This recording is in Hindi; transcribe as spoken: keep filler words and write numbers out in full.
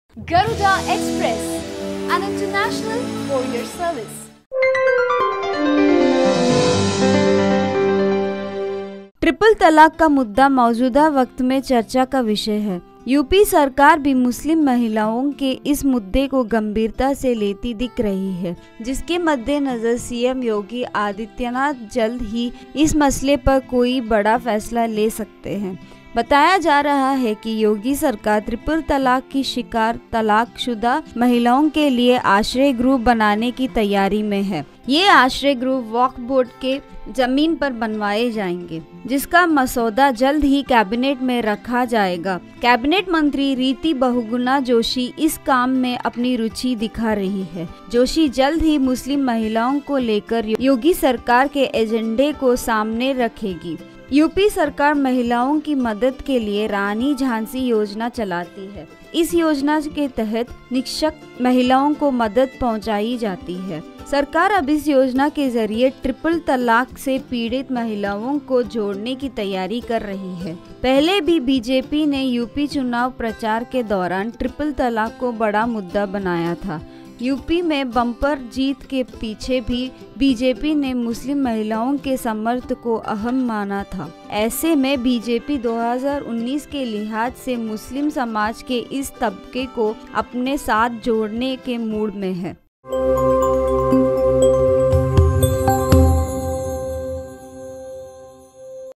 Garuda Express, an international courier service. Triple तलाक का मुद्दा मौजूदा वक्त में चर्चा का विषय है। यूपी सरकार भी मुस्लिम महिलाओं के इस मुद्दे को गंभीरता से लेती दिख रही है, जिसके मद्देनजर सीएम योगी आदित्यनाथ जल्द ही इस मसले पर कोई बड़ा फैसला ले सकते हैं। बताया जा रहा है कि योगी सरकार ट्रिपल तलाक की शिकार तलाकशुदा महिलाओं के लिए आश्रय गृह बनाने की तैयारी में है। ये आश्रय गृह वक्फ बोर्ड के जमीन पर बनवाए जाएंगे, जिसका मसौदा जल्द ही कैबिनेट में रखा जाएगा। कैबिनेट मंत्री रीति बहुगुणा जोशी इस काम में अपनी रुचि दिखा रही है। जोशी जल्द ही मुस्लिम महिलाओं को लेकर योगी सरकार के एजेंडे को सामने रखेगी। यूपी सरकार महिलाओं की मदद के लिए रानी झांसी योजना चलाती है। इस योजना के तहत निक्षक महिलाओं को मदद पहुंचाई जाती है। सरकार अब इस योजना के जरिए ट्रिपल तलाक से पीड़ित महिलाओं को जोड़ने की तैयारी कर रही है। पहले भी बीजेपी ने यूपी चुनाव प्रचार के दौरान ट्रिपल तलाक को बड़ा मुद्दा बनाया था। यूपी में बम्पर जीत के पीछे भी बीजेपी ने मुस्लिम महिलाओं के समर्थन को अहम माना था। ऐसे में बीजेपी दो हज़ार उन्नीस के लिहाज से मुस्लिम समाज के इस तबके को अपने साथ जोड़ने के मूड में है।